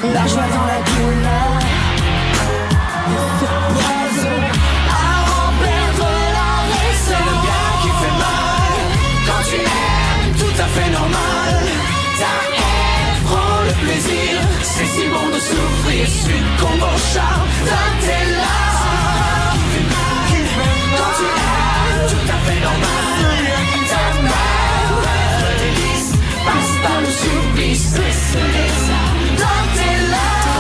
la joie dans la douleur. Ce poison à en perdre la raison. C'est le gars qui fait mal quand tu aimes, tout à fait normal. Ta haine prend le plaisir, c'est si bon de souffrir,